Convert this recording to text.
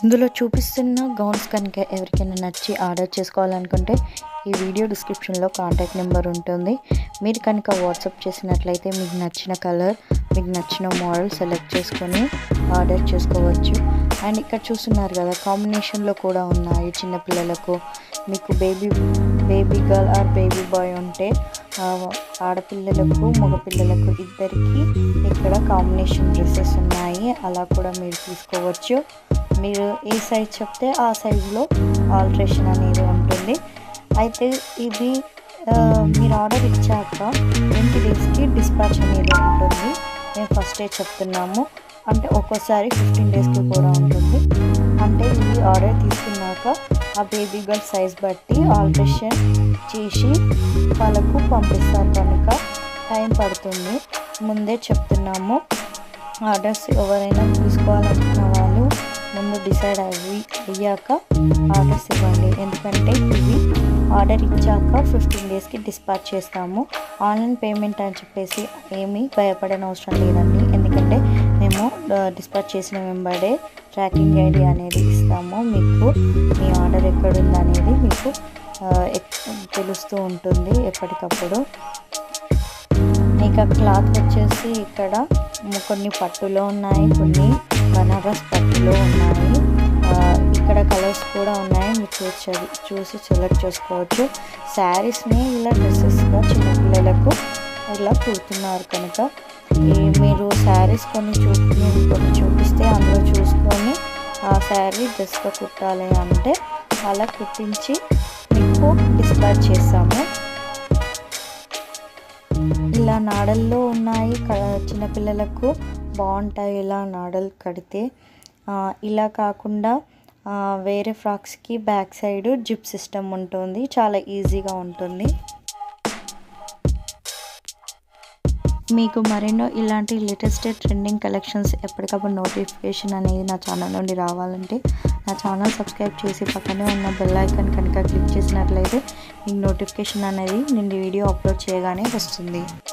ఇందులో చూపిస్తున్న గౌన్స్ కనుక ఎవరికైనా నచ్చి ఆర్డర్ చేసుకోవాలనుకుంటే ఈ వీడియో డిస్క్రిప్షన్లో కాంటాక్ట్ నెంబర్ ఉంటుంది. మీరు కనుక వాట్సాప్ చేసినట్లయితే మీకు నచ్చిన కలర్, మీకు నచ్చిన మోడల్ సెలెక్ట్ చేసుకొని ఆర్డర్ చేసుకోవచ్చు. అండ్ ఇక్కడ చూస్తున్నారు కదా, కాంబినేషన్లో కూడా ఉన్నాయి చిన్నపిల్లలకు. మీకు baby girl or baby boy ఉంటే ఆడపిల్లలకు మగపిల్లలకు ఇద్దరికి ఇక్కడ కాంబినేషన్ డ్రెస్సెస్ ఉన్నాయి. అలా కూడా మీరు తీసుకోవచ్చు. మీరు ఏ సైజ్ చెప్తే ఆ సైజులో ఆల్ట్రేషన్ అనేది ఉంటుంది. అయితే ఇది మీరు ఆర్డర్ ఇచ్చాక 20 డేస్కి డిస్పాచ్ అనేది ఉంటుంది. మేము ఫస్టే చెప్తున్నాము, అంటే ఒక్కోసారి 15 డేస్కి కూడా ఉంటుంది. అంటే ఇది ఆర్డర్ తీసుకున్నాక ఆ బేబీ గర్ల్ సైజ్ బట్టి ఆల్ట్రేషన్ చేసి వాళ్ళకు పంపిస్తారు కనుక టైం పడుతుంది. ముందే చెప్తున్నాము. ఆర్డర్స్ ఎవరైనా తీసుకోవాలనుకున్న వాళ్ళు ముందు డిసైడ్ అయ్యాక ఆర్డర్స్ ఇవ్వండి. ఎందుకంటే ఇవి ఆర్డర్ ఇచ్చాక 15 డేస్కి డిస్పాచ్ చేస్తాము. ఆన్లైన్ పేమెంట్ అని చెప్పేసి ఏమీ భయపడని అవసరం లేదండి. ఎందుకంటే మేము డిస్పాచ్ చేసిన వెంబడే ట్రాకింగ్ ఐడి అనేది ఇస్తాము. మీకు మీ ఆర్డర్ ఎక్కడుందనేది మీకు తెలుస్తూ ఉంటుంది ఎప్పటికప్పుడు. ఇక క్లాత్ వచ్చేసి ఇక్కడ కొన్ని పట్టులో ఉన్నాయి, కొన్ని బనారస్ పట్టులో ఉన్నాయి. ఇక్కడ కలర్స్ కూడా ఉన్నాయి, మీరు చూసి సెలెక్ట్ చేసుకోవచ్చు. శారీస్ని ఇలా డ్రెస్సెస్గా చిన్నపిల్లలకు ఇలా కుడుతున్నారు కనుక మీరు శారీస్ కొన్ని చూపిస్తే అందులో చూసుకొని ఆ శారీ డ్రెస్గా కుట్టాలి అంటే అలా కుట్టించి మీకు డిస్పాచ్ చేస్తాము. ఇలా నాడల్లో ఉన్నాయి, చిన్నపిల్లలకు బాగుంటాయి ఇలా నాడలు కడితే. ఇలా కాకుండా వేరే ఫ్రాక్స్కి బ్యాక్ సైడ్ జిప్ సిస్టమ్ ఉంటుంది, చాలా ఈజీగా ఉంటుంది. మీకు మరెన్నో ఇలాంటి లేటెస్ట్ ట్రెండింగ్ కలెక్షన్స్ ఎప్పటికప్పుడు నోటిఫికేషన్ అనేది నా ఛానల్ నుండి రావాలంటే నా ఛానల్ సబ్స్క్రైబ్ చేసి పక్కనే ఉన్న బెల్ ఐకాన్ కనుక క్లిక్ చేసినట్లయితే మీకు నోటిఫికేషన్ అనేది నేను వీడియో అప్లోడ్ చేయగానే వస్తుంది.